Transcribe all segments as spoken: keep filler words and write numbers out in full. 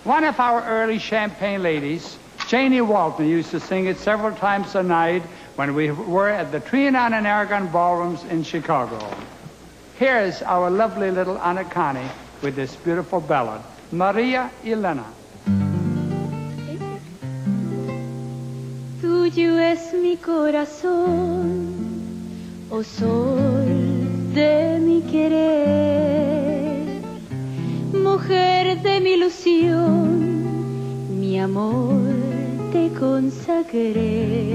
One of our early Champagne ladies, Janie Walton, used to sing it several times a night when we were at the Trianon and Aragon ballrooms in Chicago. Here is our lovely little Anacani with this beautiful ballad, Maria Elena. Tuyo es mi corazón, oh sol de mi querer, mujer de mi ilusión, mi amor te consagré.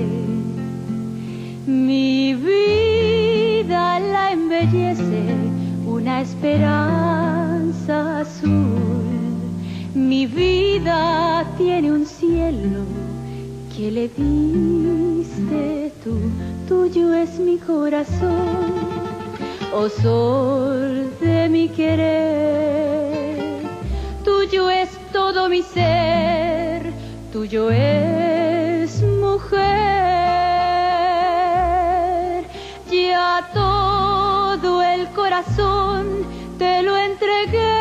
Mi vida la embellece una esperanza azul. Mi vida tiene un cielo que le diste tú. Tuyo es mi corazón, oh sol de mi querer. Tuyo es todo mi ser, tuyo es mujer. Ya todo el corazón te lo entregué.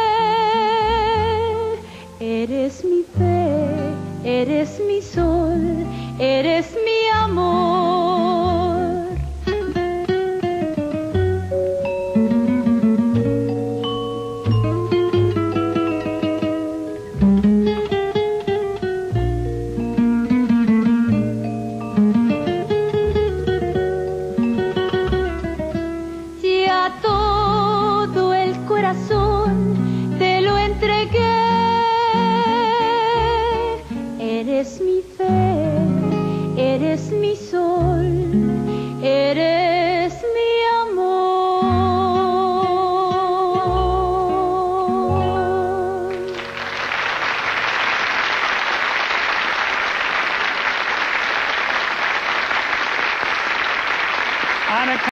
Eres mi fe, eres mi sol, eres mi amor. Ya todo el corazón te lo entregué. Eres mi fe, eres mi sol, eres mi amor. Anacani.